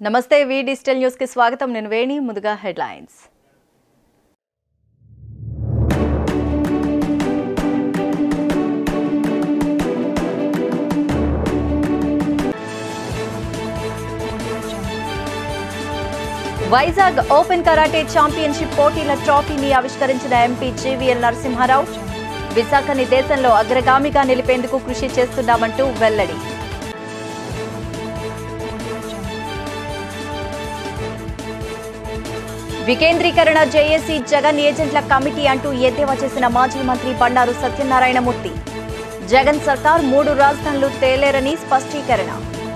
నమస్తే వి digital news కి స్వాగతం నేను వేణి ముందుగా headlines Vizag open karate championship పోటీల ట్రోఫీని ఆవిష్కరించిన ఎంపీ జీవీఎల్ నరసింహారావు విశాఖని దేశంలో అగ్రగామిగా నిలిపేందుకు కృషి చేస్తున్నామంటూ వెల్లడి వికేంద్రీకరణ జేఏసీ జగన్ ఏజెంట్ల కమిటీ అంటూ ఎద్దేవా చేసిన మాజీ మంత్రి బండారు సత్యనారాయణమూర్తి జగన్ సర్కార్ 3 రాజధానులు తేలేరని స్పష్టీకరణ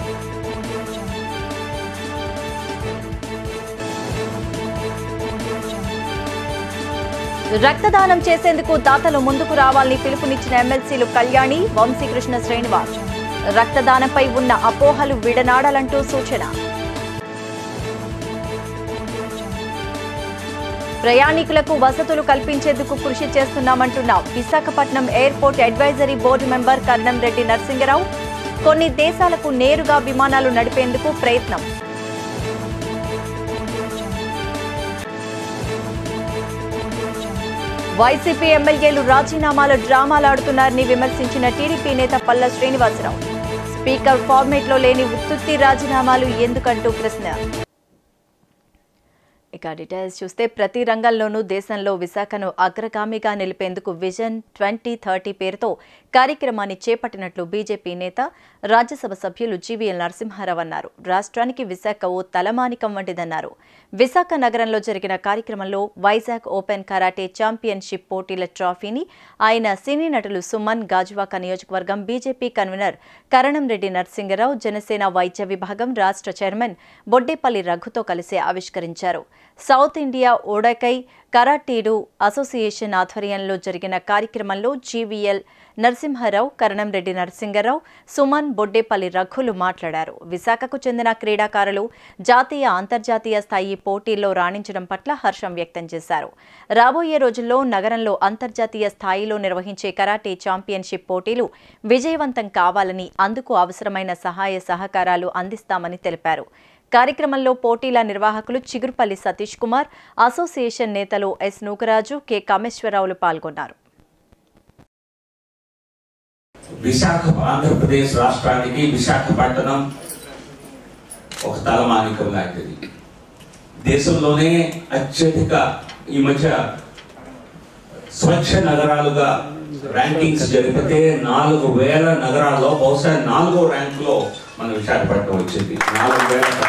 రక్తదానం చేసేందుకు దాతలు ముందుకు రావాలని పిలుపునిచ్చిన ఎమ్మెల్సీలు కళ్యాణి వంశీకృష్ణ శ్రీనివాస్ రక్తదానంపై ఉన్న అపోహలు విడనాడాలంటూ సూచన ప్రయాణికులకు వసతులు కల్పించేందుకు కృషి చేస్తున్నామంటున్న Visakhapatnam airport advisory board member Karanam Reddy Narasingarao కొన్ని దేశాలకు నేరుగా విమానాలు నడిపేందుకు ప్రయత్నం వైసీపీ ఎమ్మెల్యేలు రాజీనామాల డ్రామాలాడుతున్నారని విమర్శించిన టీడీపీ నేత పల్ల శ్రీనివాసరావు స్పీకర్ ఫార్మేట్లో లేని ఉత్తుత్తి రాజీనామాలు ఎందుకంటూ ప్రశ్న ఇక డీటెయిల్స్ చూస్తే ప్రతి రంగంలోనూ దేశంలో విశాఖను అగ్రగామిగా నిలిపేందుకు విజన్ 2030 పేరుతో కార్యక్రమాన్ని చేపట్టినట్లు బీజేపీ నేత రాజ్యసభ సభ్యులు జీవీఎల్ నరసింహారావు అన్నారు. రాష్ట్రానికి విశాఖ ఓ తలమానికం వంటిదన్నారు. విశాఖ నగరంలో జరిగిన కార్యక్రమంలో వైజాగ్ ఓపెన్ కరాటే ఛాంపియన్షిప్ పోటీల ట్రోఫీని ఆయన సినీ నటులు సుమన్ గాజువాక నియోజకవర్గం బీజేపీ కన్వీనర్ కరణం రెడ్డి నరసింగరావు జనసేన వైద్య విభాగం రాష్ట్ర చైర్మన్ బొడ్డేపల్లి రఘుతో కలిసి ఆవిష్కరించారు. సౌత్ ఇండియా ఓడకై కరాటీడు అసోసియేషన్ ఆధ్వర్యంలో జరిగిన కార్యక్రమంలో జీవీఎల్ నరసింహారావు కరణం రెడ్డి నరసింగరావు సుమన్ బొడ్డేపల్లి రఘులు మాట్లాడారు. విశాఖకు చెందిన క్రీడాకారులు జాతీయ అంతర్జాతీయ స్థాయి పోటీల్లో రాణించడం పట్ల హర్షం వ్యక్తం చేశారు. రాబోయే రోజుల్లో నగరంలో అంతర్జాతీయ స్థాయిలో నిర్వహించే కరాటే ఛాంపియన్షిప్ పోటీలు విజయవంతం కావాలని అందుకు అవసరమైన సహాయ సహకారాలు అందిస్తామని తెలిపారు. కార్యక్రమంలో పోటీల నిర్వాహకులు చిగురుపల్లి సతీష్ కుమార్, అసోసియేషన్ నేతలు ఎస్ నూకరాజు, కె కామేశ్వరరావులు పాల్గొన్నారు. విశాఖ ఆంధ్రప్రదేశ్ రాష్ట్రానికి విశాఖపట్నం ఒక తలమానికం లాంటిది. దేశంలోనే అత్యధిక ఈ మధ్య స్వచ్ఛ నగరాలుగా ర్యాంకింగ్స్ జరిపితే 4000 నగరాల్లో బహుశా 4వ ర్యాంకులో మన విశాఖపట్నం వచ్చింది. 4000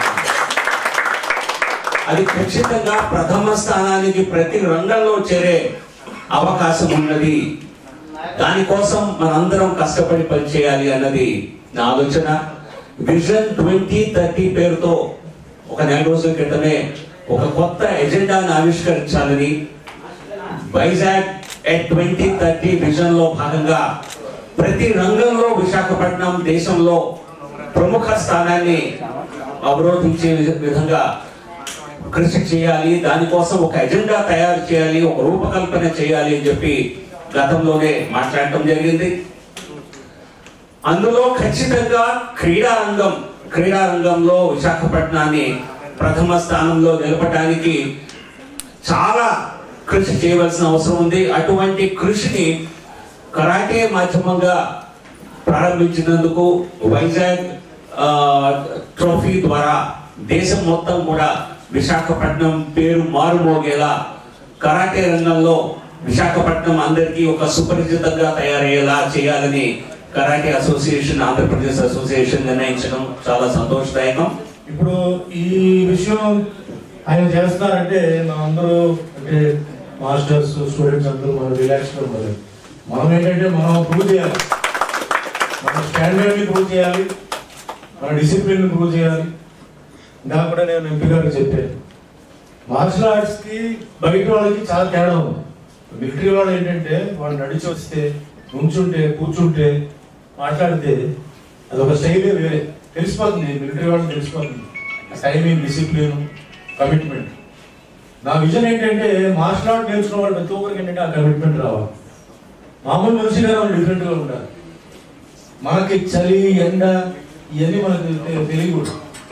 అది ఖచ్చితంగా ప్రథమ స్థానానికి ప్రతి రంగంలో చేరే అవకాశం ఉన్నది. దానికోసం మనందరం కష్టపడి పనిచేయాలి అన్నది నా ఆలోచన. విజన్ 2030 పేరుతో ఒక 4 రోజుల క్రితమే ఒక కొత్త ఎజెండాను ఆవిష్కరించాలని వైజాగ్ ఎట్ 2030 విజన్ లో భాగంగా ప్రతి రంగంలో విశాఖపట్నం దేశంలో ప్రముఖ స్థానాన్ని అవరోధించే విధంగా కృషి చేయాలి. దానికోసం ఒక ఎజెండా తయారు చేయాలి, ఒక రూపకల్పన చేయాలి అని చెప్పి గతంలోనే మాట్లాడటం జరిగింది. అందులో ఖచ్చితంగా క్రీడా రంగంలో విశాఖపట్నాన్ని ప్రథమ స్థానంలో నిలపడానికి చాలా కృషి చేయవలసిన అవసరం ఉంది. అటువంటి కృషిని కరాటే మాధ్యమంగా ప్రారంభించినందుకు వైజాగ్ ట్రోఫీ ద్వారా దేశం మొత్తం కూడా విశాఖపట్నం పేరు మారుమోగేలా కరాటే రంగంలో విశాఖపట్నం అందరికీ ఒక సుపరిచితంగా తయారయ్యేలా చేయాలని కరాటే అసోసియేషన్ ఆంధ్రప్రదేశ్ అసోసియేషన్ నిర్ణయించడం చాలా సంతోషదాయకం. ఇప్పుడు ఈ విషయం ఆయన చేస్తున్నారంటే అందరూ అంటే మాస్టర్స్ స్టూడెంట్స్ అందరూ మనం రిలాక్స్గా ఉండాలి. మనం ఏంటంటే మనం ప్రూవ్ చేయాలి, మన స్టాండర్డ్ని ప్రూవ్ చేయాలి, మన డిసిప్లిన్ ప్రూవ్ చేయాలి. ఇంకా కూడా నేను ఎంపీ గారికి చెప్పాను, మార్షల్ ఆర్ట్స్కి బయట వాళ్ళకి చాలా తేడా ఉంది. మిలిటరీ వాళ్ళు ఏంటంటే వాళ్ళు నడిచి వస్తే నుంచుంటే కూర్చుంటే మాట్లాడితే అదొక స్టైలే వేరే తెలిసిపోతుంది. మిలిటరీ వాళ్ళకి తెలిసిపోతుంది టైమింగ్, డిసిప్లిన్, కమిట్మెంట్. నా విజన్ ఏంటంటే మార్షల్ ఆర్ట్ నేర్చుకున్న వాళ్ళు ప్రతి ఒక్కరికి ఏంటంటే ఆ కమిట్మెంట్ రావాలి. మామూలు మనిషిగా మనం డిఫరెంట్గా ఉండాలి. మనకి చలి ఎండ ఇవన్నీ మనకు తెలియకూడదు.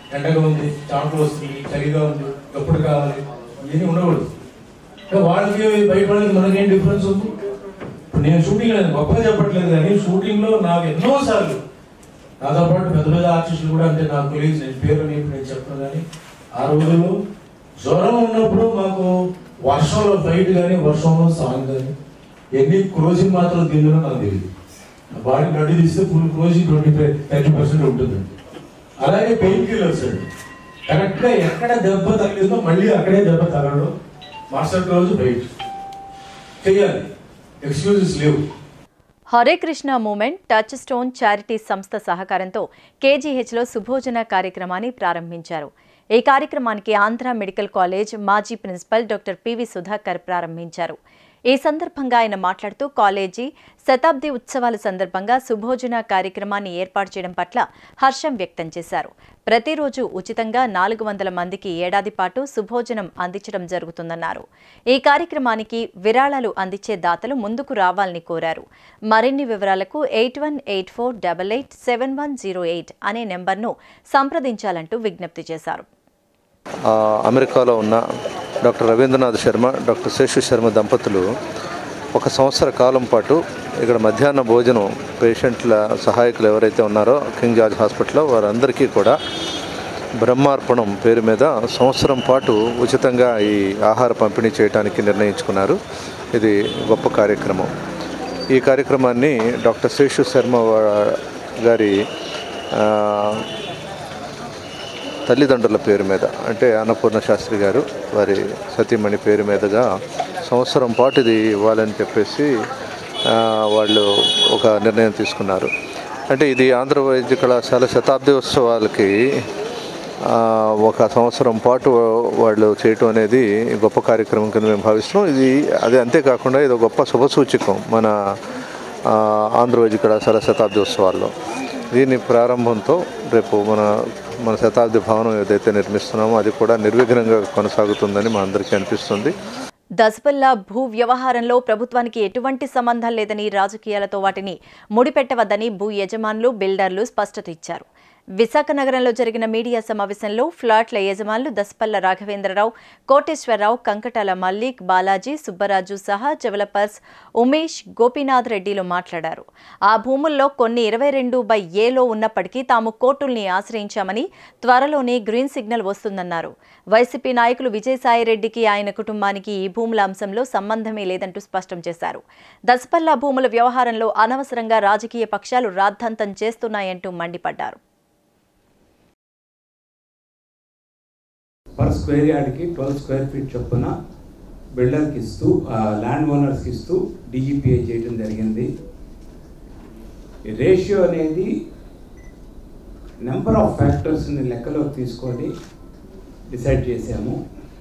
ఎండగా ఉంది, చాట్లు వస్తుంది, చలిగా ఉంది, ఎప్పుడు కావాలి, ఇవన్నీ ఉండకూడదు. వాళ్ళకి బయట వాళ్ళకి మనకేం డిఫరెన్స్ ఉంది? ఇప్పుడు నేను షూటింగ్ లేదు, గొప్పగా చెప్పట్లేదు, కానీ షూటింగ్లో నాకు ఎన్నోసార్లు నాతో పాటు పెద్ద పెద్ద ఆర్టిస్టులు కూడా అంటే నాకు తెలియదు, నేను పేరు నేను చెప్తాను. కానీ ఆ రోజుల్లో జ్వరం ఉన్నప్పుడు మాకు వర్షంలో ఫైట్ కానీ వర్షంలో సాంగ్ కానీ ఎన్ని క్లోజింగ్ మాత్రం దీనిలో నాకు తెలియదు. బాడీ బ్లడ్ తీస్తే ఫుల్ క్లోజింగ్ 30% ఉంటుంది. అలాగే పెయిన్ కిల్లర్స్ అండి, కరెక్ట్గా ఎక్కడ దెబ్బ తగిలిందో మళ్ళీ అక్కడే దెబ్బ తగలడం, మరుసటి రోజు బయట చేయాలి, ఎక్స్క్యూజెస్ లేవు. Hare Krishna movement touchstone charity సంస్థ సహకారంతో కేజీహెచ్లో సుభోజన కార్యక్రమాన్ని ప్రారంభించారు. ఈ కార్యక్రమానికి ఆంధ్ర మెడికల్ కాలేజ్ మాజీ ప్రిన్సిపల్ డాక్టర్ పివి సుధాకర్ ప్రారంభించారు. ఈ సందర్భంగా ఆయన మాట్లాడుతూ కాలేజీ శతాబ్ది ఉత్సవాల సందర్భంగా సుభోజన కార్యక్రమాన్ని ఏర్పాటు చేయడం పట్ల హర్షం వ్యక్తం చేశారు. ప్రతిరోజు ఉచితంగా 400 మందికి ఏడాది పాటు సుభోజనం అందించడం జరుగుతుందన్నారు. ఈ కార్యక్రమానికి విరాళాలు అందించే దాతలు ముందుకు రావాలని కోరారు. మరిన్ని వివరాలకు 8184887108 అనే నెంబర్ను సంప్రదించాలంటూ విజ్ఞప్తి చేశారు. అమెరికాలో ఉన్న డాక్టర్ రవీంద్రనాథ్ శర్మ, డాక్టర్ శేషు శర్మ దంపతులు 1 సంవత్సర కాలం పాటు ఇక్కడ మధ్యాహ్న భోజనం పేషెంట్ల సహాయకులు ఎవరైతే ఉన్నారో కింగ్ జార్జ్ హాస్పిటల్లో వారందరికీ కూడా బ్రహ్మార్పణం పేరు మీద సంవత్సరం పాటు ఉచితంగా ఈ ఆహార పంపిణీ చేయడానికి నిర్ణయించుకున్నారు. ఇది గొప్ప కార్యక్రమం. ఈ కార్యక్రమాన్ని డాక్టర్ శేషు శర్మ గారి తల్లిదండ్రుల పేరు మీద, అంటే అన్నపూర్ణ శాస్త్రి గారు వారి సతీమణి పేరు మీదుగా సంవత్సరం పాటు ఇది ఇవ్వాలని చెప్పేసి వాళ్ళు ఒక నిర్ణయం తీసుకున్నారు. అంటే ఇది ఆంధ్ర వైద్య కళాశాల శతాబ్ది ఉత్సవాలకి 1 సంవత్సరం పాటు వాళ్ళు చేయటం అనేది గొప్ప కార్యక్రమం కింద మేము భావిస్తున్నాం. అది అంతేకాకుండా ఇది గొప్ప శుభసూచకం మన ఆంధ్ర వైద్య కళాశాల శతాబ్ది ఉత్సవాల్లో. దీని ప్రారంభంతో రేపు మన శతాబ్ది భవనం ఏదైతే నిర్మిస్తున్నామో అది కూడా నిర్విఘ్నంగా కొనసాగుతుందని మా అందరికీ అనిపిస్తుంది. దసపల్లా భూ వ్యవహారంలో ప్రభుత్వానికి ఎటువంటి సంబంధం లేదని, రాజకీయాలతో వాటిని ముడిపెట్టవద్దని భూ యజమానులు, బిల్డర్లు స్పష్టత ఇచ్చారు. విశాఖ నగరంలో జరిగిన మీడియా సమావేశంలో ఫ్లాట్ల యజమానులు దసపల్ల రాఘవేంద్రరావు, కోటేశ్వరరావు, కంకటాల మల్లిక్, బాలాజీ, సుబ్బరాజు సహా డెవలపర్స్ ఉమేష్, గోపీనాథ్ రెడ్డిలు మాట్లాడారు. ఆ భూముల్లో కొన్ని 22/Aలో ఉన్నప్పటికీ తాము కోర్టుల్ని ఆశ్రయించామని, త్వరలోనే గ్రీన్ సిగ్నల్ వస్తుందన్నారు. వైసీపీ నాయకులు విజయసాయిరెడ్డికి, ఆయన కుటుంబానికి ఈ భూముల అంశంలో సంబంధమే లేదంటూ స్పష్టం చేశారు. దసపల్లా భూముల వ్యవహారంలో అనవసరంగా రాజకీయ పక్షాలు రాద్ధాంతం చేస్తున్నాయంటూ మండిపడ్డారు. పర్ స్క్వేర్ యార్డ్కి 12 స్క్వేర్ ఫీట్ చొప్పున బిల్డర్కి ఇస్తూ, ల్యాండ్ ఓనర్స్కి ఇస్తూ డీజీపీఏ చేయడం జరిగింది. రేషియో అనేది నెంబర్ ఆఫ్ ఫ్యాక్టర్స్ని లెక్కలోకి తీసుకొని డిసైడ్ చేసాము.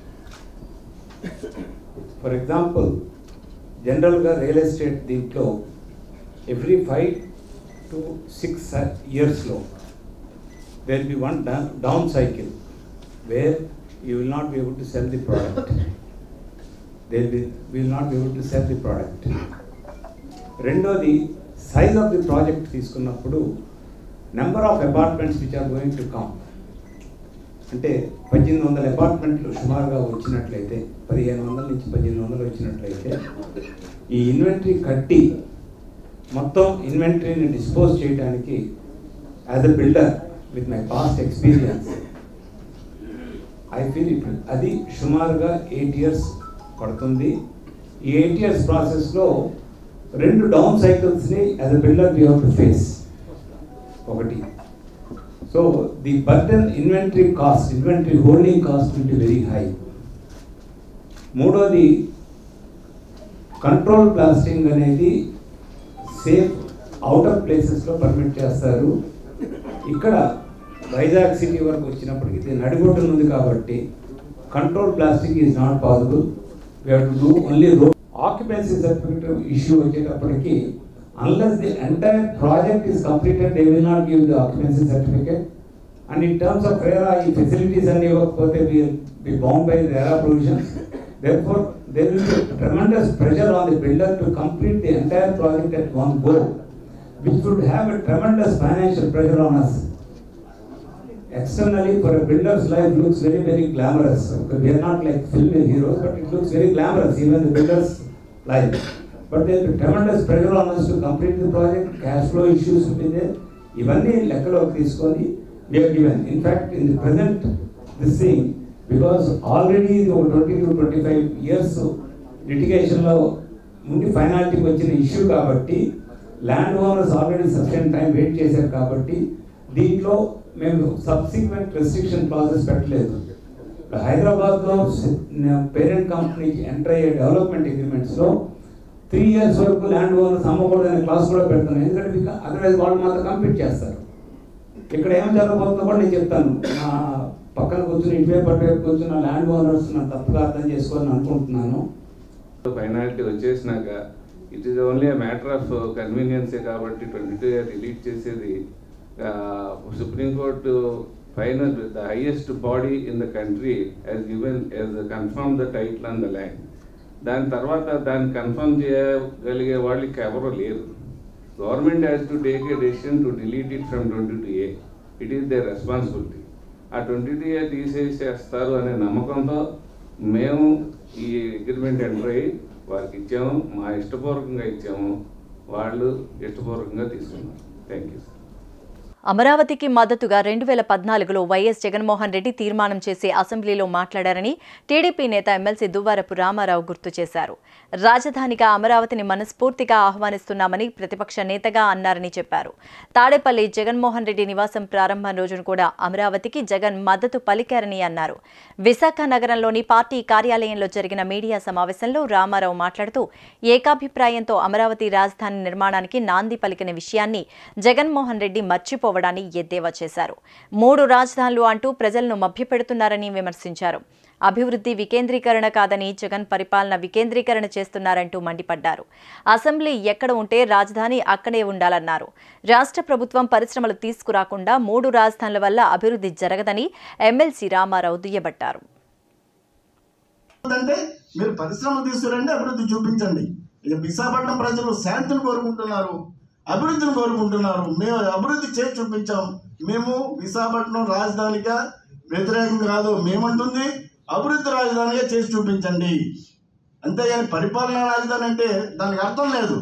ఫర్ ఎగ్జాంపుల్, జనరల్గా రియల్ ఎస్టేట్ దీంట్లో ఎవ్రీ 5 to 6 yearsలో there will be one down cycle where you will not be able to sell the product. We will not be able to sell the product. రెండోది, size of the project తీసుకున్నప్పుడు number of apartments which are going to come, అంటే 1800 అపార్ట్మెంట్లు సుమారుగా వచ్చినట్లయితే, 1500 నుంచి 1800 వచ్చినట్లయితే ఈ inventory కట్టి మొత్తం ఇన్వెంటరీని డిస్పోజ్ చేయడానికి as a builder with my past experience I feel ఇప్పుడు అది సుమారుగా 8 years పడుతుంది. ఈ 8 years ప్రాసెస్లో 2 డౌన్ సైకిల్స్ని as a builder we have to face. ఒకటి, so the burden inventory holding cost will be very high. మూడోది, కంట్రోల్ బ్లాస్టింగ్ అనేది సేఫ్ అవుట్ ఆఫ్ ప్లేసెస్లో పర్మిట్ చేస్తారు. ఇక్కడ వైజాగ్ సిటీ వరకు వచ్చినప్పటికీ ఇది నడిబొడ్డున ఉంది కాబట్టి control blasting is not possible. We have to do only road. Occupancy certificate issue వచ్చేటప్పటికి unless the entire project is completed, they will not give the occupancy certificate. And in terms of RERA, ఈ facilities అన్ని ఇవ్వకపోతే we will be bound by the RERA provisions. Therefore, there will be tremendous pressure on the builder to complete the entire project at one go, which would have a tremendous financial pressure on us. externally for a builder's life looks very, very glamorous. We are not like film heroes, but it looks very glamorous, even the builder's life. But there is tremendous pressure on us to complete the project, cash flow issues will be there. Ivanni lekkaloki teeskoni we are given. In fact, in the present this thing, because already 20 to 25 years litigation lo mundi finality vachina issue kabatti land owners already sufficient time wait chesaru kabatti దీంట్లో మేము subsequent restriction clauses పెట్టలేదు. హైదరాబాద్లో parent కంపెనీకి enter అయ్యే development అగ్రిమెంట్స్లో 3 years వరకు land owners అమ్మకూడదు అనే క్లాస్ కూడా పెడుతున్నాం. ఎందుకంటే అదర్వైజ్ వాళ్ళు మాత్రం కంప్లీట్ చేస్తారు. ఇక్కడ ఏం జరగబోతుందో కూడా నేను చెప్తాను. నా పక్కన కూర్చొని ఇటువైపు కూర్చున్న ల్యాండ్ ఓనర్స్ నా తప్పుగా అర్థం చేసుకోవాలని అనుకుంటున్నాను. ఫైనాలిటీ వచ్చేసినాక it is only a matter of కన్వీనియన్సే కాబట్టి 22 years రిలీజ్ చేసేది Supreme Court final, the highest body in the country has confirmed the title on the land. దాని తర్వాత దాన్ని కన్ఫర్మ్ చేయగలిగే వాళ్ళకి ఎవరో లేరు. Government has to take a decision to delete it from 22A. It is there responsibility. ఆ 22A తీసేసేస్తారు అనే నమ్మకంతో మేము ఈ అగ్రిమెంట్ ఎంటర్ అయ్యి వారికి ఇచ్చాము. మా ఇష్టపూర్వకంగా ఇచ్చాము, వాళ్ళు ఇష్టపూర్వకంగా తీసుకున్నారు. Thank you. అమరావతికి మద్దతుగా 2014లో వైఎస్ జగన్మోహన్ రెడ్డి తీర్మానం చేసి అసెంబ్లీలో మాట్లాడారని టీడీపీ నేత ఎమ్మెల్సీ దువ్వారపు రామారావు గుర్తు చేశారు. రాజధానిగా అమరావతిని మనస్ఫూర్తిగా ఆహ్వానిస్తున్నామని ప్రతిపక్ష నేతగా అన్నారని చెప్పారు. తాడేపల్లి జగన్మోహన్ రెడ్డి నివాసం ప్రారంభం రోజున కూడా అమరావతికి జగన్ మద్దతు పలికారని అన్నారు. విశాఖ నగరంలోని పార్టీ కార్యాలయంలో జరిగిన మీడియా సమావేశంలో రామారావు మాట్లాడుతూ ఏకాభిప్రాయంతో అమరావతి రాజధాని నిర్మాణానికి నాంది పలికిన విషయాన్ని జగన్మోహన్ రెడ్డి మర్చిపోవడాన్ని ఎద్దేవా చేశారు. 3 రాజధానులు అంటూ ప్రజలను మభ్యపెడుతున్నారని విమర్శించారు. అభివృద్ధి వికేంద్రీకరణ కాదని జగన్ పరిపాలన వికేంద్రీకరణ చేస్తున్నారంటూ మండిపడ్డారు. అసెంబ్లీ ఎక్కడ ఉంటే రాజధాని అక్కడే ఉండాలన్నారు. రాష్ట్ర ప్రభుత్వం పరిశ్రమలు తీసుకురాకుండా 3 రాజధానుల వల్ల అభివృద్ధి జరగదని ఎమ్మెల్సీ రామారావు దుయ్యబట్టారు. మీరు పరిశ్రమలు తీసుకురండి, అభివృద్ధి చూపించండి. విశాఖపట్నం ప్రజలు శాంతిని కోరుకుంటున్నారు, అభివృద్ధిని కోరుకుంటున్నారు. మేము అభివృద్ధి చేసి చూపించాం. మేము విశాఖపట్నం రాజధానిగా వ్యతిరేకం కాదు. మేమంటుంది అభివృద్ధి రాజధానిగా చేసి చూపించండి. అంతేగాని పరిపాలనా రాజధాని అంటే దానికి అర్థం లేదు.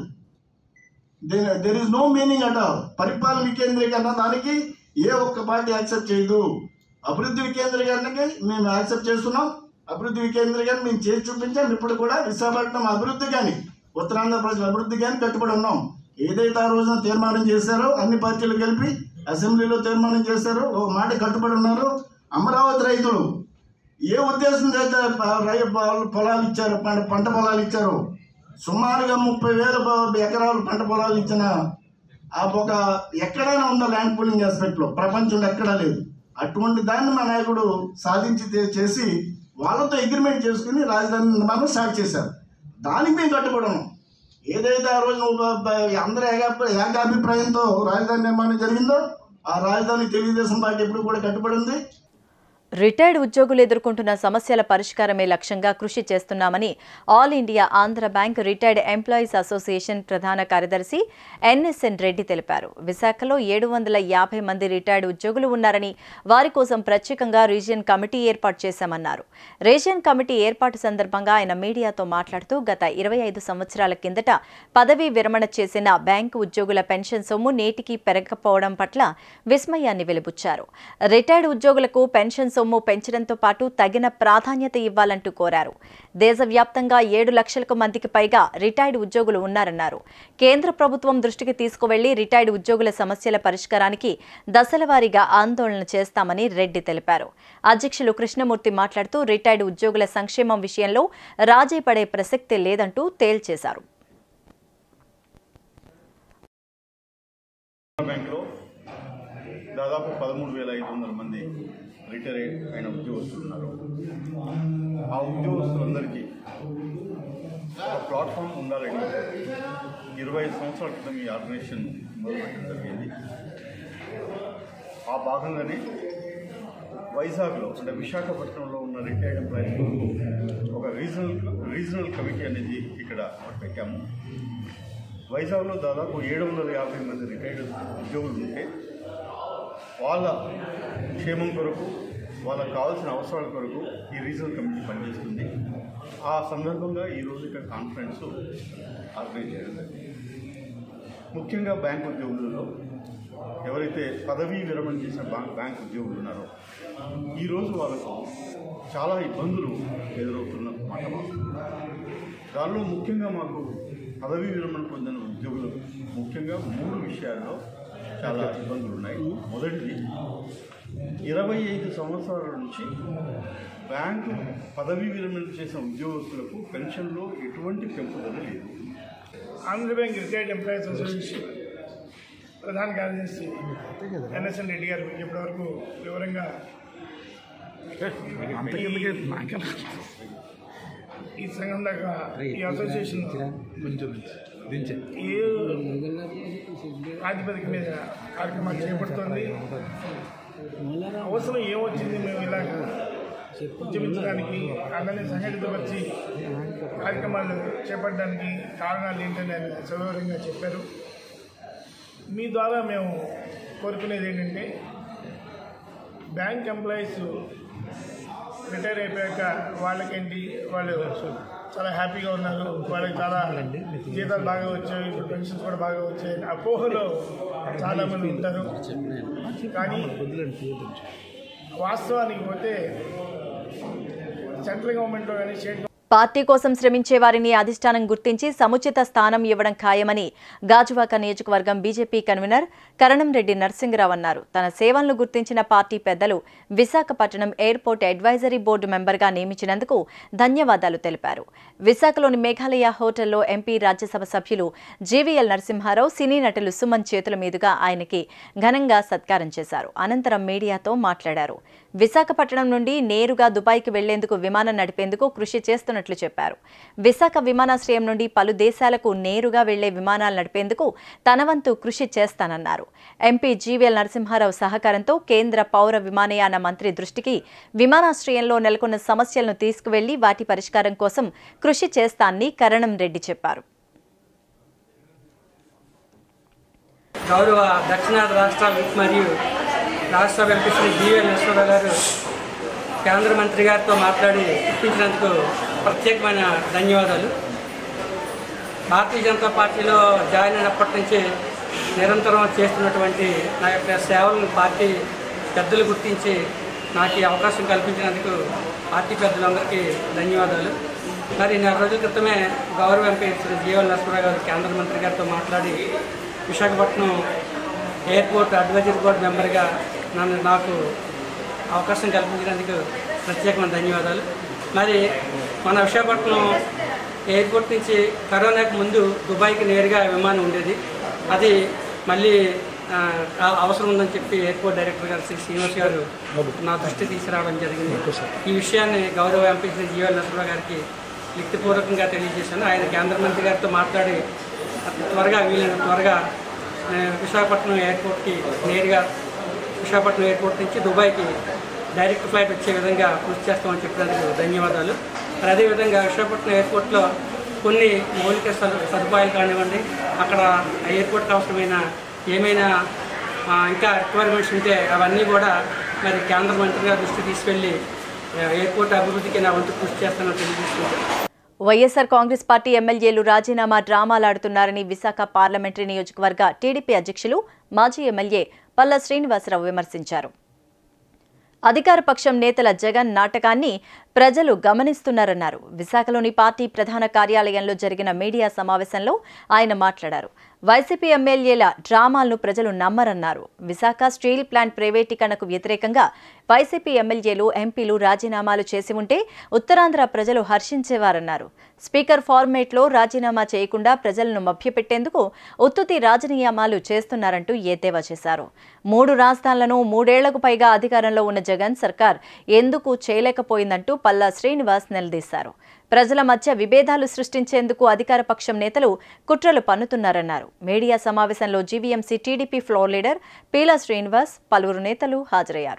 There is no meaning at all. పరిపాలన వికేంద్రీకరణ దానికి ఏ ఒక్క పార్టీ యాక్సెప్ట్ చేయదు. అభివృద్ధి వికేంద్రీకరణకి మేము యాక్సెప్ట్ చేస్తున్నాం. అభివృద్ధి వికేంద్రీకరణ మేము చేసి చూపించాం. ఇప్పుడు కూడా విశాఖపట్నం అభివృద్ధి కానీ ఉత్తరాంధ్ర ప్రజల అభివృద్ధి కానీ కట్టుబడి ఉన్నాం. ఏదైతే ఆ రోజున తీర్మానం చేశారో అన్ని పార్టీలు కలిపి అసెంబ్లీలో తీర్మానం చేశారో ఓ మాట కట్టుబడి ఉన్నారు. అమరావతి రైతులు ఏ ఉద్దేశంతో అయితే పొలాలు ఇచ్చారు, పంట పొలాలు ఇచ్చారు, సుమారుగా 30,000 ఎకరాలు పంట పొలాలు ఇచ్చిన ఆ ఒక ఎక్కడైనా ఉందా ల్యాండ్ పూలింగ్ ఆస్పెక్ట్లో? ప్రపంచంలో ఎక్కడా లేదు. అటువంటి దాన్ని మా నాయకుడు సాధించి చేసి వాళ్ళతో అగ్రిమెంట్ చేసుకుని రాజధాని నిర్మాణం స్టార్ట్ చేశారు. దానికి మేము కట్టుబడి ఉన్నాం. ఏదైతే ఆ రోజు అందరూ ఏకాభిప్రాయంతో రాజధాని నిర్మాణం జరిగిందో ఆ రాజధాని తెలుగుదేశం పార్టీ ఎప్పుడు కూడా కట్టుబడి ఉంది. రిటైర్డ్ ఉద్యోగులు ఎదుర్కొంటున్న సమస్యల పరిష్కారమే లక్ష్యంగా కృషి చేస్తున్నామని all India Andhra bank retired employees association ప్రధాన కార్యదర్శి ఎన్ఎస్ఎన్ రెడ్డి తెలిపారు. విశాఖలో 750 మంది రిటైర్డ్ ఉద్యోగులు ఉన్నారని వారి కోసం ప్రత్యేకంగా రీజియన్ కమిటీ ఏర్పాటు చేశామన్నారు. రీజియన్ కమిటీ ఏర్పాటు సందర్భంగా ఆయన మీడియాతో మాట్లాడుతూ గత 25 సంవత్సరాల కిందట పదవీ విరమణ చేసిన బ్యాంకు ఉద్యోగుల పెన్షన్ సొమ్ము నేటికి పెరగకపోవడం పట్ల విస్మయాన్ని వెలిబుచ్చారు. రిటైర్డ్ ఉద్యోగులకు పెన్షన్ సొమ్ము పెంచడంతో పాటు తగిన ప్రాధాన్యత ఇవ్వాలంటూ కోరారు. దేశవ్యాప్తంగా 7 లక్షల మందికి పైగా రిటైర్డ్ ఉద్యోగులు ఉన్నారన్నారు. కేంద్ర ప్రభుత్వం దృష్టికి తీసుకువెళ్లి రిటైర్డ్ ఉద్యోగుల సమస్యల పరిష్కారానికి దశలవారీగా ఆందోళన చేస్తామని రెడ్డి తెలిపారు. అధ్యక్షులు కృష్ణమూర్తి మాట్లాడుతూ రిటైర్డ్ ఉద్యోగుల సంక్షేమం విషయంలో రాజీ పడే ప్రసక్తే లేదంటూ తేల్చేశారు. దాదాపు 13,500 మంది రిటైర్ అయిన ఉద్యోగస్తులు ఉన్నారు. ఆ ఉద్యోగస్తులందరికీ ఒక ప్లాట్ఫామ్ ఉండాలని 25 సంవత్సరాల క్రితం ఈ ఆర్గనైజేషన్ మొదలుపెట్టడం జరిగింది. ఆ భాగంగానే వైజాగ్లో అంటే విశాఖపట్నంలో ఉన్న రిటైర్డ్ ఎంప్లాయీస్ ఒక రీజనల్ కమిటీ అనేది ఇక్కడ పెట్టాము. వైజాగ్లో దాదాపు 750 మంది రిటైర్డ్ ఉద్యోగులు ఉంటే వాళ్ళ క్షేమం కొరకు, వాళ్ళకు కావాల్సిన అవసరాల కొరకు ఈ రీజనల్ కమిటీ పనిచేస్తుంది. ఆ సందర్భంగా ఈరోజు ఇక్కడ కాన్ఫరెన్స్ ఆర్గనైజ్ చేయడం. ముఖ్యంగా బ్యాంక్ ఉద్యోగులలో ఎవరైతే పదవీ విరమణ చేసిన బ్యాంక్ ఉద్యోగులు ఉన్నారో ఈరోజు వాళ్ళకు చాలా ఇబ్బందులు ఎదురవుతున్న మాట మాకు. దానిలో ముఖ్యంగా మాకు పదవీ విరమణ పొందిన ఉద్యోగులు ముఖ్యంగా 3 విషయాల్లో చాలా ఇబ్బందులు ఉన్నాయి. మొదటిది, 25 సంవత్సరాల నుంచి బ్యాంకు పదవీ విరమణ చేసిన ఉద్యోగస్తులకు పెన్షన్లో ఎటువంటి పెంపుదల లేదు. Andhra bank retired employees association ప్రధాన కార్యదర్శి ఎన్ఎస్ఎన్ రెడ్డి గారు ఇప్పటివరకు వివరంగా ఈ సంఘం దాకా ఈ అసోసియేషన్ ఏ ప్రాతిపదిక మీద కార్యక్రమాలు చేపడుతుంది, అవసరం ఏమొచ్చింది, మేము ఇలాగ ఉద్యమించడానికి అందరినీ సంఘటితపరిచి కార్యక్రమాలు చేపట్టడానికి కారణాలు ఏంటని ఆయన సవివరంగా చెప్పారు. మీ ద్వారా మేము కోరుకునేది ఏంటంటే, బ్యాంక్ ఎంప్లాయీస్ రిటైర్ అయిపోయాక వాళ్ళకేంటి, వాళ్ళు చాలా హ్యాపీగా ఉన్నారు, వాళ్ళకి చాలా జీతాలు బాగా వచ్చాయి, ఇప్పుడు పెన్షన్స్ కూడా బాగా వచ్చాయి అపోహలో చాలామంది ఉంటారు. కానీ వాస్తవానికి పోతే సెంట్రల్ గవర్నమెంట్లో కానీ స్టేట్ పార్టీ కోసం శ్రమించే వారిని అధిష్టానం గుర్తించి సముచిత స్థానం ఇవ్వడం ఖాయమని గాజువాక నియోజకవర్గం బీజేపీ కన్వీనర్ కరణంరెడ్డి నరసింగరావు అన్నారు. తన సేవలను గుర్తించిన పార్టీ పెద్దలు విశాఖపట్నం ఎయిర్పోర్ట్ అడ్వైజరీ బోర్డు మెంబర్గా నియమించినందుకు ధన్యవాదాలు తెలిపారు. విశాఖలోని మేఘాలయ హోటల్లో ఎంపీ రాజ్యసభ సభ్యులు జీవీఎల్ నరసింహారావు, సినీ నటులు సుమన్ చేతుల మీదుగా ఆయనకి ఘనంగా సత్కారం చేశారు. అనంతరం మీడియాతో మాట్లాడారు. విశాఖపట్నం నుండి నేరుగా దుబాయ్కి వెళ్లేందుకు విమానం నడిపేందుకు కృషి చేస్తున్నట్లు చెప్పారు. విశాఖ విమానాశ్రయం నుండి పలు దేశాలకు నేరుగా వెళ్లే విమానాలు నడిపేందుకు తన వంతు కృషి చేస్తానన్నారు. ఎంపీ జీవీఎల్ నరసింహారావు సహకారంతో కేంద్ర పౌర విమానయాన మంత్రి దృష్టికి విమానాశ్రయంలో నెలకొన్న సమస్యలను తీసుకువెళ్లి వాటి పరిష్కారం కోసం కృషి చేస్తానని కరణంరెడ్డి చెప్పారు. గౌరవ దక్షిణాది రాష్ట్రాలు మరియు రాష్ట్రసభ ఎంపీ శ్రీ జీవీఎల్ నరసింహారావు గారు కేంద్ర మంత్రి గారితో మాట్లాడి ఇప్పించినందుకు ప్రత్యేకమైన ధన్యవాదాలు. భారతీయ జనతా పార్టీలో జాయిన్ అయినప్పటి నుంచి నిరంతరం చేస్తున్నటువంటి నా యొక్క సేవలను పార్టీ పెద్దలు గుర్తించి నాకు ఈ అవకాశం కల్పించినందుకు పార్టీ పెద్దలందరికీ ధన్యవాదాలు. మరి నెల రోజుల క్రితమే గౌరవ ఎంపీ శ్రీ జీవీఎల్ నరసింహారావు గారు కేంద్ర మంత్రి గారితో మాట్లాడి విశాఖపట్నం ఎయిర్పోర్ట్ అడ్వైజరీ బోర్డు మెంబర్గా నాకు అవకాశం కల్పించినందుకు ప్రత్యేకమైన ధన్యవాదాలు. మరి మన విశాఖపట్నం ఎయిర్పోర్ట్ నుంచి కరోనాకు ముందు దుబాయ్కి నేరుగా విమానం ఉండేది. అది మళ్ళీ అవసరం ఉందని చెప్పి ఎయిర్పోర్ట్ డైరెక్టర్ గారు శ్రీ శ్రీనివాస్ గారు నా దృష్టి తీసుకురావడం జరిగింది. ఈ విషయాన్ని గౌరవ ఎంపీ శ్రీ జీవీఎల్ నరసింహారావు గారికి లిఖితపూర్వకంగా తెలియజేశాను. ఆయన కేంద్ర మంత్రి గారితో మాట్లాడి వీలైనంత త్వరగా విశాఖపట్నం ఎయిర్పోర్ట్కి నేరుగా విశాఖపట్నం ఎయిర్పోర్ట్ నుంచి దుబాయ్కి డైరెక్ట్ ఫ్లైట్ వచ్చే విధంగా కృషి చేస్తామని చెప్పినందుకు ధన్యవాదాలు. మరి అదేవిధంగా విశాఖపట్నం ఎయిర్పోర్ట్లో కొన్ని మౌలిక సదుపాయాలు కానివ్వండి, అక్కడ ఎయిర్పోర్ట్కి అవసరమైన ఏమైనా ఇంకా రిక్వైర్మెంట్స్ ఉంటే అవన్నీ కూడా మరి కేంద్ర మంత్రి గారి దృష్టికి తీసుకెళ్లి ఎయిర్పోర్ట్ అభివృద్ధికి నా వంతు కృషి చేస్తానని తెలియజేసుకుంటాను. వైఎస్ఆర్ కాంగ్రెస్ పార్టీ ఎమ్మెల్యేలు రాజీనామా డ్రామాలాడుతున్నారని విశాఖ పార్లమెంటరీ నియోజకవర్గ టీడీపీ అధ్యక్షులు మాజీ ఎమ్మెల్యే పల్లా శ్రీనివాసరావు విమర్శించారు. అధికార పక్షం నేతల జగన్ నాటకాన్ని ప్రజలు గమనిస్తున్నారన్నారు. విశాఖలోని పార్టీ ప్రధాన కార్యాలయంలో జరిగిన మీడియా సమావేశంలో ఆయన మాట్లాడారు. వైసీపీ ఎమ్మెల్యేల డ్రామాలను ప్రజలు నమ్మరన్నారు. విశాఖ స్టీల్ ప్లాంట్ ప్రైవేటీకరణకు వ్యతిరేకంగా వైసీపీ ఎమ్మెల్యేలు, ఎంపీలు రాజీనామాలు చేసి ఉంటే ఉత్తరాంధ్ర ప్రజలు హర్షించేవారన్నారు. స్పీకర్ ఫార్మేట్లో రాజీనామా చేయకుండా ప్రజలను మభ్యపెట్టేందుకు ఉత్తుతి రాజీనామాలు చేస్తున్నారంటూ ఎద్దేవా చేశారు. 3 రాజధానులను 3 ఏళ్లకు పైగా అధికారంలో ఉన్న జగన్ సర్కార్ ఎందుకు చేయలేకపోయిందంటూ పల్లా శ్రీనివాస్ నిలదీశారు. ప్రజల మధ్య విభేదాలు సృష్టించేందుకు అధికార పక్షం నేతలు కుట్రలు పన్నుతున్నారన్నారు. మీడియా సమావేశంలో GVMC TDP floor leader Peela Srinivas, పలువురు నేతలు హాజరయ్యారు.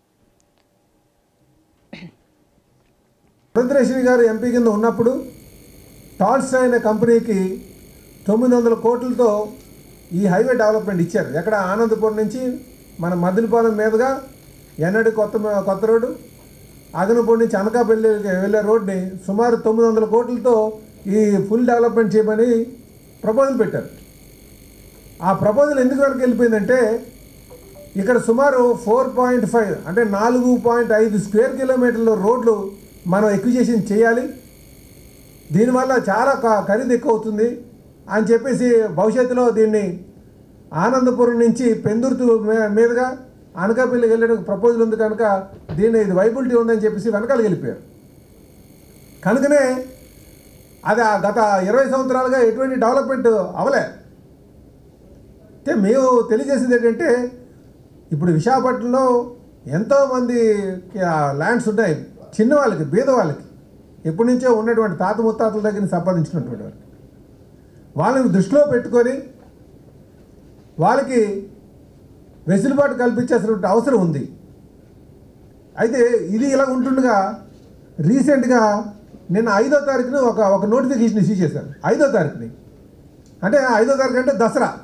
పురంధరేశ్వరి గారు ఎంపీ కింద ఉన్నప్పుడు టాల్స్ అనే కంపెనీకి 900 కోట్లతో ఈ హైవే డెవలప్మెంట్ ఇచ్చారు. ఎక్కడ ఆనందపురం నుంచి మన మదిలిపాలెం మీదుగా ఎన్నడి కొత్త రోడ్డు అగనపూడి నుంచి అనకాపల్లికి వెళ్ళే రోడ్ని సుమారు 900 కోట్లతో ఈ ఫుల్ డెవలప్మెంట్ చేయమని ప్రపోజల్ పెట్టారు. ఆ ప్రపోజల్ ఎందుకు వరకు వెళ్ళిపోయిందంటే ఇక్కడ సుమారు 4.5 అంటే 4.5 స్క్వేర్ కిలోమీటర్ల రోడ్లు మనం ఎక్విజిషన్ చేయాలి. దీనివల్ల చాలా ఖరీదు ఎక్కువ అవుతుంది అని చెప్పేసి భవిష్యత్తులో దీన్ని ఆనందపురం నుంచి పెందుర్తి మీదుగా అనకాపల్లికి వెళ్ళడానికి ప్రపోజల్ ఉంది కనుక దీన్ని ఇది వైబిలిటీ ఉందని చెప్పేసి వెనకాలకి వెళ్ళిపోయారు. కనుకనే అది గత 20 సంవత్సరాలుగా ఎటువంటి డెవలప్మెంట్ అవ్వలే. అంటే మేము తెలియజేసేది ఏంటంటే ఇప్పుడు విశాఖపట్నంలో ఎంతోమంది ల్యాండ్స్ ఉన్నాయి, చిన్న వాళ్ళకి బీద వాళ్ళకి ఎప్పటి నుంచో ఉన్నటువంటి తాత ముత్తాతల దగ్గర సంపాదించినటువంటి వాళ్ళని దృష్టిలో పెట్టుకొని వాళ్ళకి వెసులుబాటు కల్పించాల్సినటువంటి అవసరం ఉంది. అయితే ఇది ఇలా ఉంటుండగా రీసెంట్గా నిన్న 5వ తారీఖున ఒక నోటిఫికేషన్ ఇష్యూ చేశారు. 5వ తారీఖుని అంటే 5వ తారీఖు అంటే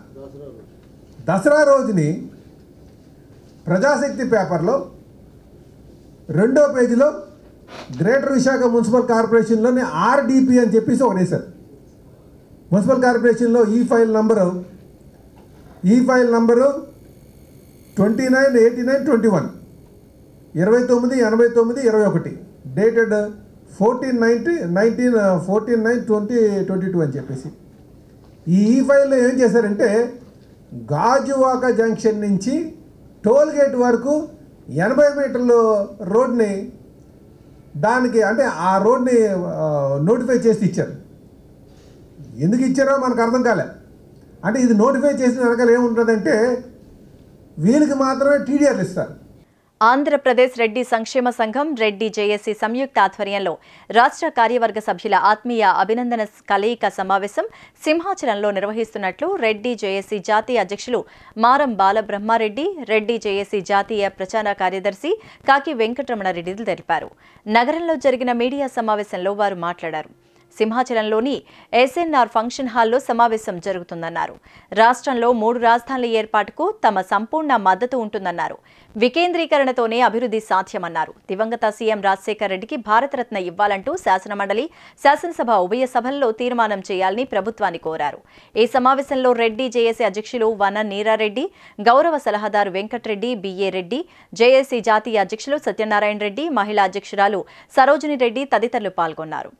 దసరా రోజుని ప్రజాశక్తి పేపర్లో 2వ పేజీలో గ్రేటర్ విశాఖ మున్సిపల్ కార్పొరేషన్లోని ఆర్డిపి అని చెప్పేసి ఒకటి వేశారు. మున్సిపల్ కార్పొరేషన్లో ఈ ఫైల్ నంబరు 298921 298921 డేటెడ్ 14/9/2022 అని చెప్పేసి ఈ ఫైల్లో ఏం చేశారంటే గాజువాక జంక్షన్ నుంచి టోల్ గేట్ వరకు 80 మీటర్ల రోడ్ని దానికి అంటే ఆ రోడ్ని నోటిఫై చేసి ఇచ్చారు. ఎందుకు ఇచ్చారో మనకు అర్థం కాలే. అంటే ఇది నోటిఫై చేసిన వెనకాల ఏముంటుందంటే వీళ్ళకి మాత్రమే టీడీఆర్లు ఇస్తారు. ఆంధ్రప్రదేశ్ రెడ్డి సంక్షేమ సంఘం రెడ్డి జేఏసీ సంయుక్త ఆధ్వర్యంలో రాష్ట్ర కార్యవర్గ సభ్యుల ఆత్మీయ అభినందన కలయిక సమావేశం సింహాచలంలో నిర్వహిస్తున్నట్లు రెడ్డి జేఏసీ జాతీయ అధ్యక్షులు మారం బాలబ్రహ్మారెడ్డి, రెడ్డి జేఏసీ జాతీయ ప్రచార కార్యదర్శి కాకి వెంకటరమణారెడ్డి తెలిపారు. నగరంలో జరిగిన మీడియా సమావేశంలో వారు మాట్లాడారు. సింహాచలంలోని ఎస్ఎన్ఆర్ ఫంక్షన్ హాల్లో సమావేశం జరుగుతుందన్నారు. రాష్ట్రంలో 3 రాజధానుల ఏర్పాటుకు తమ సంపూర్ణ మద్దతు ఉంటుందన్నారు. వికేంద్రీకరణతోనే అభివృద్ధి సాధ్యమన్నారు. దివంగత సీఎం రాజశేఖర్ రెడ్డికి భారతరత్న ఇవ్వాలంటూ శాసనమండలి, శాసనసభ ఉభయ సభల్లో తీర్మానం చేయాలని ప్రభుత్వాన్ని కోరారు. ఈ సమావేశంలో రెడ్డి జేఏసీ అధ్యక్షులు వన నీరారెడ్డి, గౌరవ సలహాదారు వెంకటరెడ్డి, బిఏ రెడ్డి, జేఏసీ జాతీయ అధ్యక్షులు సత్యనారాయణ రెడ్డి, మహిళా అధ్యక్షురాలు సరోజిని రెడ్డి తదితరులు పాల్గొన్నారు.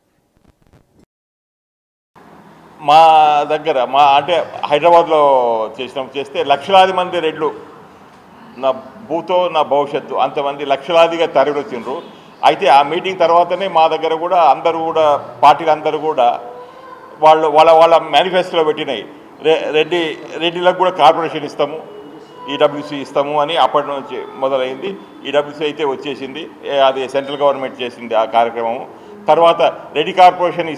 మా దగ్గర అంటే హైదరాబాద్లో చేస్తే లక్షలాది మంది రెడ్లు నా భూతో నా భవిష్యత్తు అంతమంది లక్షలాదిగా తరలివచ్చిండ్రు. అయితే ఆ మీటింగ్ తర్వాతనే మా దగ్గర కూడా అందరూ కూడా పార్టీలు అందరూ కూడా వాళ్ళ మేనిఫెస్టోలో పెట్టినాయి. రెడ్డిలకు కూడా కార్పొరేషన్ ఇస్తాము, ఈడబ్ల్యూసీ ఇస్తాము అని అప్పటి నుంచి మొదలైంది. ఈడబ్ల్యూసీ అయితే వచ్చేసింది, అది సెంట్రల్ గవర్నమెంట్ చేసింది ఆ కార్యక్రమం. తర్వాత రెడ్డి కార్పొరేషన్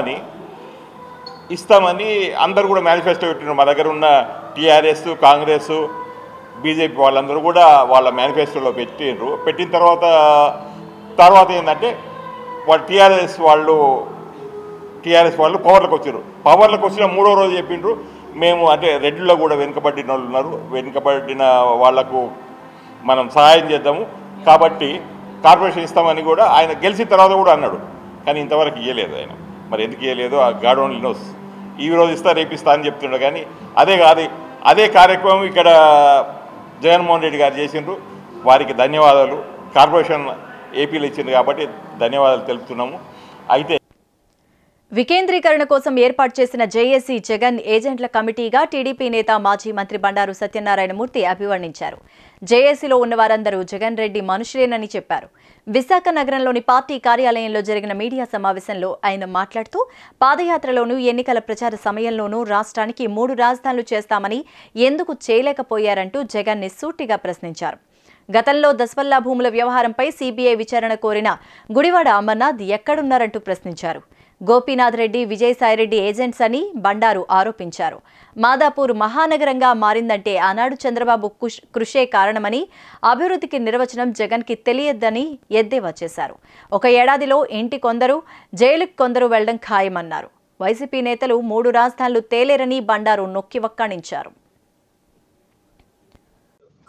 ఇస్తామని అందరూ కూడా మేనిఫెస్టో పెట్టినారు. మా దగ్గర ఉన్న టీఆర్ఎస్, కాంగ్రెస్, బీజేపీ వాళ్ళందరూ కూడా వాళ్ళ మేనిఫెస్టోలో పెట్టిండ్రు. పెట్టిన తర్వాత ఏంటంటే టీఆర్ఎస్ వాళ్ళు పవర్లోకి వచ్చారు. పవర్లోకి వచ్చిన 3వ రోజు చెప్పిండ్రు మేము అంటే రెడ్డిలో కూడా వెనుకబడిన వాళ్ళు ఉన్నారు, వెనుకబడిన వాళ్లకు మనం సహాయం చేద్దాము కాబట్టి కార్పొరేషన్ ఇస్తామని కూడా ఆయన గెలిచిన తర్వాత కూడా అన్నాడు. కానీ ఇంతవరకు ఇవ్వలేదు ఆయన. మరి ఎందుకు ఇవ్వలేదు ఆ గాడ్ ఓన్లీ నోస్. ఈ రోజు ఇస్తా రేపు ఇస్తా అని చెప్తుండే. కానీ అదే కార్యక్రమం ఇక్కడ జగన్మోహన్ రెడ్డి గారు చేసిండ్రు. వారికి ధన్యవాదాలు. కార్పొరేషన్ ఏపీలో ఇచ్చింది కాబట్టి ధన్యవాదాలు తెలుపుతున్నాము. అయితే వికేంద్రీకరణ కోసం ఏర్పాటు చేసిన జేఏసీ జగన్ ఏజెంట్ల కమిటీగా టీడీపీ నేత మాజీ మంత్రి బండారు సత్యనారాయణమూర్తి అభివర్ణించారు. జేఏసీలో ఉన్న వారందరూ జగన్ రెడ్డి మనుషులేనని చెప్పారు. విశాఖ నగరంలోని పార్టీ కార్యాలయంలో జరిగిన మీడియా సమావేశంలో ఆయన మాట్లాడుతూ పాదయాత్రలోనూ ఎన్నికల ప్రచార సమయంలోనూ రాష్ట్రానికి 3 రాజధానులు చేస్తామని ఎందుకు చేయలేకపోయారంటూ జగన్ ని సూటిగా ప్రశ్నించారు. గతంలో దస్వల్లా భూముల వ్యవహారంపై సీబీఐ విచారణ కోరిన గుడివాడ అమర్నాథ్ ఎక్కడున్నారంటూ ప్రశ్నించారు. గోపీనాథ్ రెడ్డి, విజయసాయిరెడ్డి ఏజెంట్స్ అని బండారు ఆరోపించారు. మాదాపూర్ మహానగరంగా మారిందంటే ఆనాడు చంద్రబాబు కృషే కారణమని, అభివృద్ధికి నిర్వచనం జగన్కి తెలియద్దని ఎద్దేవా చేశారు. 1 ఏడాదిలో ఇంటి కొందరు, జైలుకు కొందరు వెళ్లడం ఖాయమన్నారు. వైసీపీ నేతలు 3 రాజధానులు తేలేరని బండారు నొక్కి వక్కాణించారు.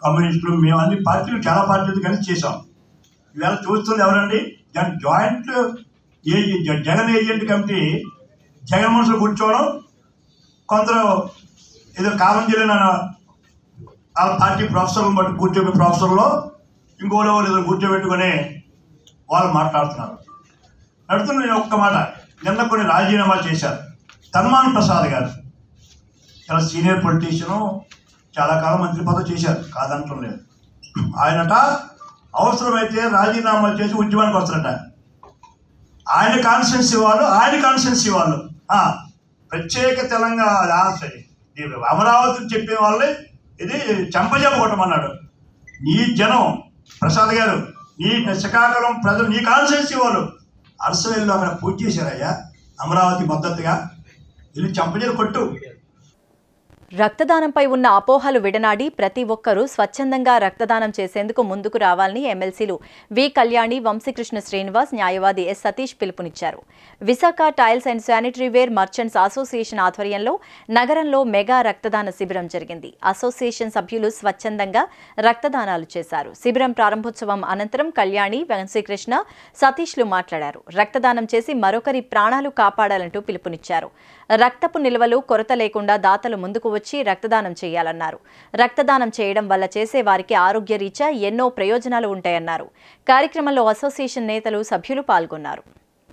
కమ్యూనిస్టులు, మేము అన్ని పార్టీలు చాలా పార్టీలు కలిసి చేసాం. ఇవాళ చూస్తుంది ఎవరండి? Joint Jagan agent committee Jagan మనుషులు కూర్చోవడం, కొందరు ఏదో కాలం చెల్లిన వాళ్ళ పార్టీ ప్రొఫెసర్లను బట్టి కూర్చోబెట్టి ప్రొఫెసర్లో ఇంకోలో ఏదో కూర్చోబెట్టుకొని వాళ్ళు మాట్లాడుతున్నారు. నడుతున్న నేను ఒక్క మాట, నిన్న కొన్ని రాజీనామాలు చేశారు. ధర్మాన ప్రసాద్ గారు చాలా సీనియర్ పొలిటీషియను, చాలా కాలం మంత్రి పదవి చేశారు, కాదంటం లేదు. ఆయనట అవసరమైతే రాజీనామాలు చేసి ఉద్యమానికి వస్తారట. ఆయన కాన్స్టిట్యున్సీ వాళ్ళు ప్రత్యేక తెలంగాణ అమరావతిని చెప్పే వాళ్ళే ఇది చెంపజెప్పగొట్టమన్నాడు. నీ జనం ప్రసాద్ గారు, నీ శ్రీకాకుళం ప్రజలు, నీ కాన్స్టిట్యున్సీ వాళ్ళు అరసవేల్లో అక్కడ పూజ చేశారయ్యా అమరావతి మద్దతుగా, వెళ్ళి చెంపజెలు కొట్టు. రక్తదానంపై ఉన్న అపోహలు విడనాడి ప్రతి ఒక్కరూ స్వచ్ఛందంగా రక్తదానం చేసేందుకు ముందుకు రావాలని ఎమ్మెల్సీలు వి కళ్యాణి, వంశీకృష్ణ శ్రీనివాస్, న్యాయవాది ఎస్ సతీష్ పిలుపునిచ్చారు. Visakha tiles and sanitary ware merchants association ఆధ్వర్యంలో నగరంలో మెగా రక్తదాన శిబిరం జరిగింది. అసోసియేషన్ సభ్యులు స్వచ్ఛందంగా రక్తదానాలు చేశారు. శిబిరం ప్రారంభోత్సవం అనంతరం కళ్యాణి, వంశీకృష్ణ, సతీష్లు మాట్లాడారు. రక్తదానం చేసి మరొకరి ప్రాణాలు కాపాడాలంటూ పిలుపునిచ్చారు. రక్తపు నిల్వలు కొరత లేకుండా దాతలు ముందుకు వచ్చి రక్తదానం చేయాలన్నారు. రక్తదానం చేయడం వల్ల చేసే వారికి ఆరోగ్యరీత్యా ఎన్నో ప్రయోజనాలు ఉంటాయన్నారు. కార్యక్రమంలో అసోసియేషన్ నేతలు, సభ్యులు పాల్గొన్నారు.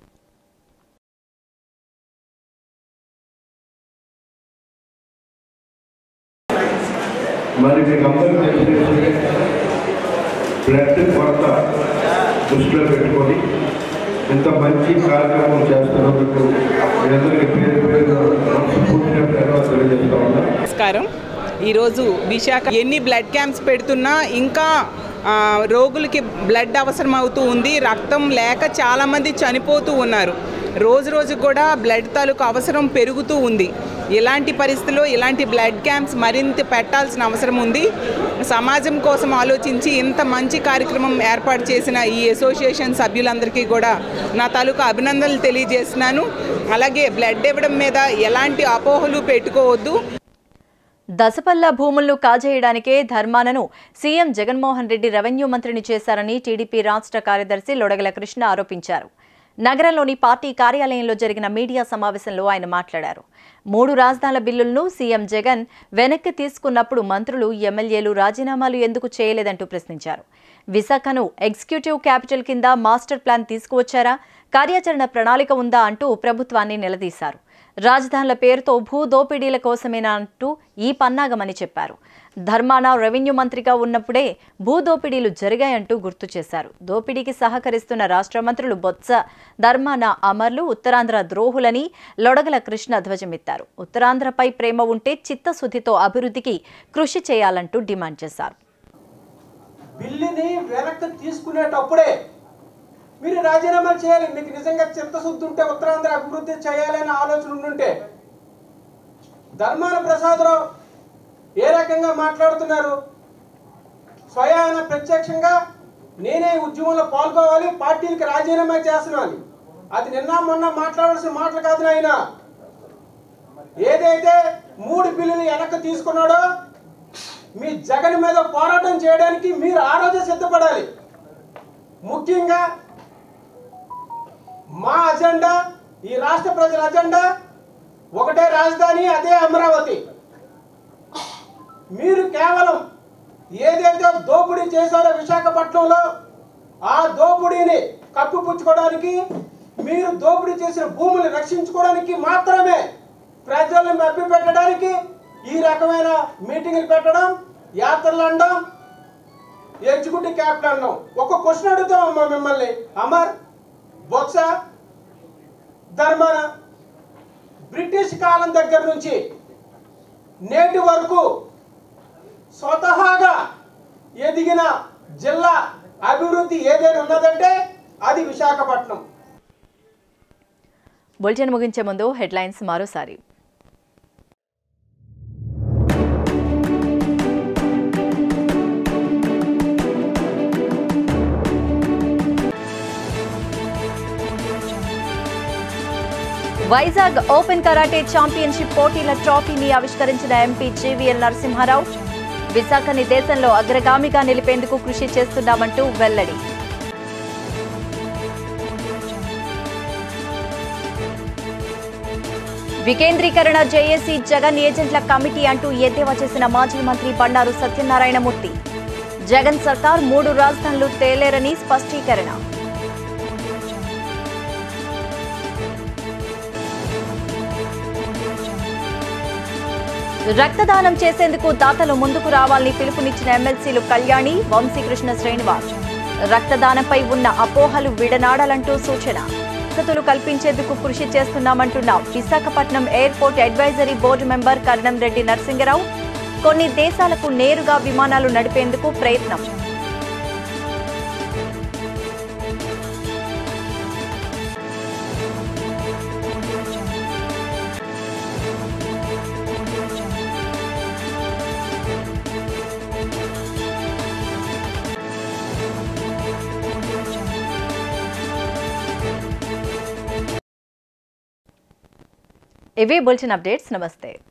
మరి మీకు అందరికీ బ్లడ్ కొరత దృష్టిలో పెట్టుకొని ఇంత మంచి కార్యక్రమం చేస్తున్నందుకు మీ అందరికీ పేరు పేరు మనస్ఫూర్తిగా ధన్యవాదాలు తెలియజేస్తా ఉన్నా. నమస్కారం. ఈరోజు విశాఖ ఎన్ని బ్లడ్ క్యాంప్స్ పెడుతున్నా ఇంకా రోగులకి బ్లడ్ అవసరం అవుతూ ఉంది. రక్తం లేక చాలామంది చనిపోతూ ఉన్నారు. రోజు రోజు కూడా బ్లడ్ తాలూకు అవసరం పెరుగుతూ ఉంది. ఇలాంటి పరిస్థితుల్లో ఇలాంటి బ్లడ్ క్యాంప్స్ మరింత పెట్టాల్సిన అవసరం ఉంది. సమాజం కోసం ఆలోచించి ఇంత మంచి కార్యక్రమం ఏర్పాటు చేసిన ఈ అసోసియేషన్ సభ్యులందరికీ కూడా నా తాలూకు అభినందనలు తెలియజేస్తున్నాను. అలాగే బ్లడ్ ఇవ్వడం మీద ఎలాంటి అపోహలు పెట్టుకోవద్దు. దశపల్ల భూములను కాజేయడానికే ధర్మానను సీఎం జగన్మోహన్ రెడ్డి రెవెన్యూ మంత్రిని చేశారని టీడీపీ రాష్ట్ర కార్యదర్శి లొడగల కృష్ణ ఆరోపించారు. నగరంలోని పార్టీ కార్యాలయంలో జరిగిన మీడియా సమావేశంలో ఆయన మాట్లాడారు. 3 రాజధానుల బిల్లులను సీఎం జగన్ వెనక్కి తీసుకున్నప్పుడు మంత్రులు, ఎమ్మెల్యేలు రాజీనామాలు ఎందుకు చేయలేదంటూ ప్రశ్నించారు. విశాఖను ఎగ్జిక్యూటివ్ క్యాపిటల్ కింద మాస్టర్ ప్లాన్ తీసుకువచ్చారా, కార్యాచరణ ప్రణాళిక ఉందా అంటూ ప్రభుత్వాన్ని నిలదీశారు. రాజధానుల పేరుతో భూ దోపిడీల కోసమేనా అంటూ ఈ పన్నాగమని చెప్పారు. ధర్మాన రెవెన్యూ మంత్రిగా ఉన్నప్పుడే భూ దోపిడీలు జరిగాయంటూ గుర్తు చేశారు. దోపిడీకి సహకరిస్తున్న రాష్ట్ర మంత్రులు బొత్స, ధర్మాన అమర్లు ఉత్తరాంధ్ర ద్రోహులని లొడగల కృష్ణ ధ్వజమెత్తారు. ఉత్తరాంధ్రపై ప్రేమ ఉంటే చిత్తశుద్ధితో అభివృద్ధికి కృషి చేయాలంటూ డిమాండ్ చేశారు. బిల్లుని వెనక్కి తీసుకునేటప్పుడే మీరు రాజీనామాలు చేయాలి. మీకు నిజంగా చిత్తశుద్ధి ఉంటే ఉత్తరాంధ్ర అభివృద్ధి చేయాలనే ఆలోచన ఉండుంటే. ధర్మాన ప్రసాదరావు ఏ రకంగా మాట్లాడుతున్నారు? స్వయాన ప్రత్యక్షంగా నేనే ఉద్యమంలో పాల్గొవాలి, పార్టీలకు రాజీనామా చేస్తున్నాను. అది నిన్న మొన్న మాట్లాడాల్సిన మాటలు కాదు నాయన. ఏదైతే 3 బిల్లులు వెనక్కి తీసుకున్నాడో మీ జగన్ మీద పోరాటం చేయడానికి మీరు ఆ రోజే సిద్ధపడాలి. ముఖ్యంగా మా అజెండా, ఈ రాష్ట్ర ప్రజల అజెండా ఒకటే రాజధాని, అదే అమరావతి. మీరు కేవలం ఏదైతే దోపిడీ చేశారో విశాఖపట్నంలో, ఆ దోపిడీని కప్పిపుచ్చుకోవడానికి, మీరు దోపిడీ చేసిన భూములు రక్షించుకోవడానికి మాత్రమే, ప్రజలను మభ్యపెట్టడానికి ఈ రకమైన మీటింగ్లు పెట్టడం, యాత్రలు అనడం, ఎగ్జిక్యూటివ్ క్యాపిటల్ అనడం. ఒక క్వశ్చన్ అడుగుతామమ్మా మిమ్మల్ని, అమర్, బొత్స, ధర్మాన, బ్రిటిష్ కాలం దగ్గర నుంచి నేటి వరకు స్వతహాగా ఎదిగిన జిల్లా అభివృద్ధి ఏదైనా ఉన్నదంటే అది విశాఖపట్నం. బులెటిన్ ముగించే ముందు హెడ్లైన్స్ మరోసారి. వైజాగ్ ఓపెన్ కరాటే ఛాంపియన్షిప్ పోటీల ట్రోఫీని ఆవిష్కరించిన ఎంపీ జీవీఎల్ నరసింహారావు. విశాఖని దేశంలో అగ్రగామిగా నిలిపేందుకు కృషి చేస్తున్నామంటూ వెల్లడి. వికేంద్రీకరణ జేఏసీ జగన్ ఏజెంట్ల కమిటీ అంటూ ఎద్దేవా చేసిన మాజీ మంత్రి బండారు సత్యనారాయణమూర్తి. జగన్ సర్కార్ 3 రాజధానులు తేలేరని స్పష్టీకరణ. రక్తదానం చేసేందుకు దాతలు ముందుకు రావాలని పిలుపునిచ్చిన ఎమ్మెల్సీలు కళ్యాణి, వంశీకృష్ణ శ్రీనివాస్. రక్తదానంపై ఉన్న అపోహలు విడనాడాలంటూ సూచన. వసతులు కల్పించేందుకు కృషి చేస్తున్నామంటున్న Visakhapatnam airport advisory board member Karnam Reddy Narasingarao. కొన్ని దేశాలకు నేరుగా విమానాలు నడిపేందుకు ప్రయత్నం. ఇవి బులెటిన్ అప్డేట్స్. నమస్తే.